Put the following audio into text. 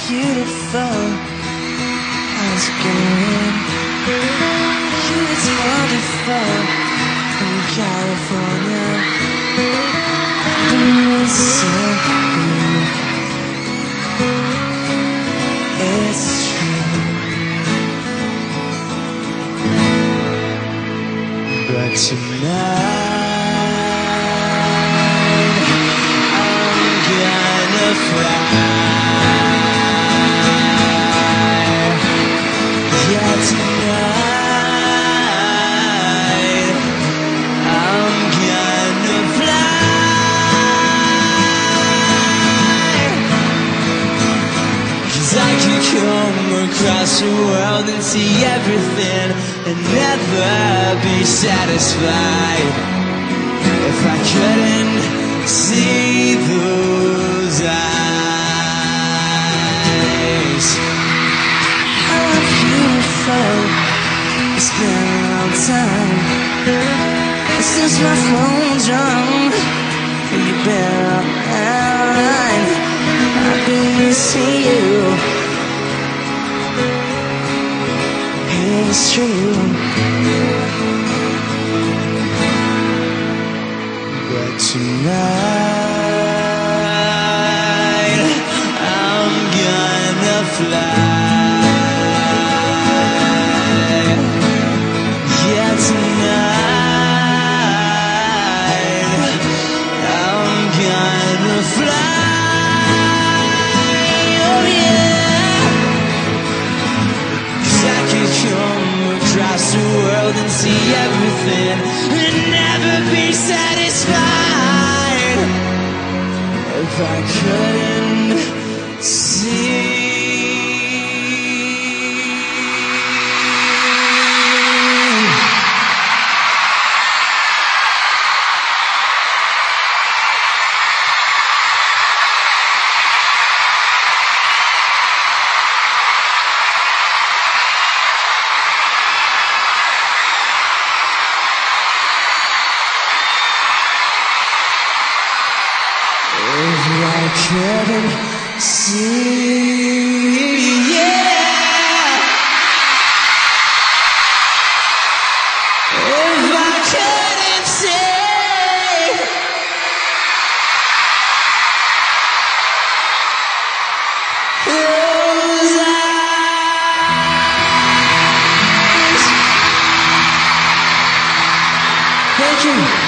beautiful. How's it going? It's wonderful in California. It's true. But tonight I'm gonna fly. Yeah, tonight I'm gonna fly. 'Cause I could come across the world and see everything and never be satisfied if I couldn't see those eyes. Oh, beautiful. It's been a long time since my phone's rung. You better online. I've been missing you. It's true. But tonight I'm gonna fly. Yeah, tonight I'm gonna fly. Oh yeah. 'Cause I could come across the world and see everything and never be satisfied if I couldn't see. If I couldn't see, yeah. If I couldn't see those eyes. Thank you.